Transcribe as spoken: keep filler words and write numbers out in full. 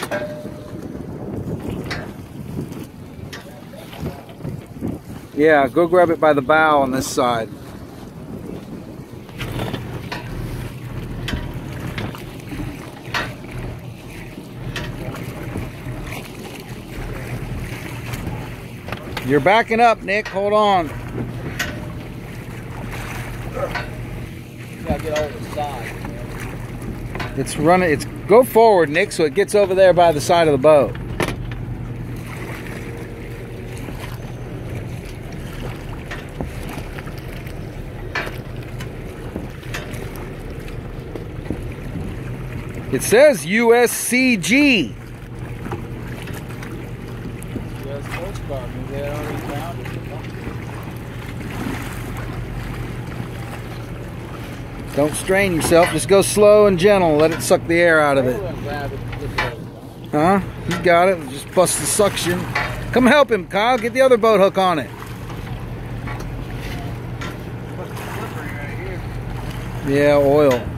Yeah, go grab it by the bow on this side. You're backing up, Nick. Hold on. You gotta get over the side. It's running. It's go forward, Nick, so it gets over there by the side of the boat. It says U S C G. Don't strain yourself. Just go slow and gentle. Let it suck the air out of it. Huh? You got it. Just bust the suction. Come help him, Kyle. Get the other boat hook on it. Yeah, oil.